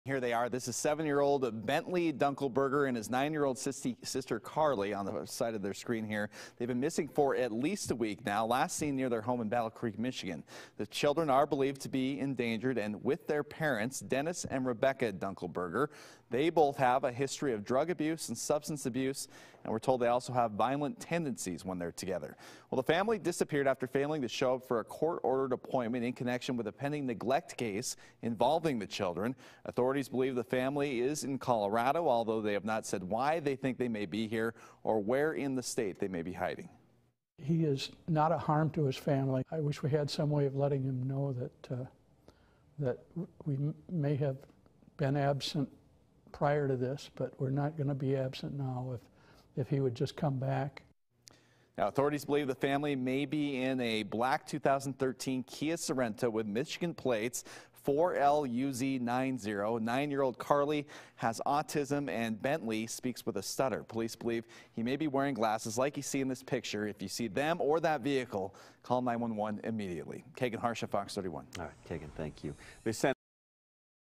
Here they are. This is 7-year-old Bentley Dunkelberger and his 9-year-old sister Carly on the side of their screen here. They've been missing for at least a week now, last seen near their home in Battle Creek, Michigan. The children are believed to be endangered, and with their parents, Dennis and Rebecca Dunkelberger, they both have a history of drug abuse and substance abuse, and we're told they also have violent tendencies when they're together. Well, the family disappeared after failing to show up for a court-ordered appointment in connection with a pending neglect case involving the children. Authorities believe the family is in Colorado, although they have not said why they think they may be here or where in the state they may be hiding. He is not a harm to his family. I wish we had some way of letting him know that we may have been absent prior to this, but we're not going to be absent now if he would just come back. Now, authorities believe the family may be in a black 2013 Kia Sorento with Michigan plates 4LUZ90. 9-year-old Carly has autism, and Bentley speaks with a stutter. Police believe he may be wearing glasses like you see in this picture. If you see them or that vehicle, call 911 immediately. Keagan Harsha, Fox 31. All right, Keagan, thank you. They sent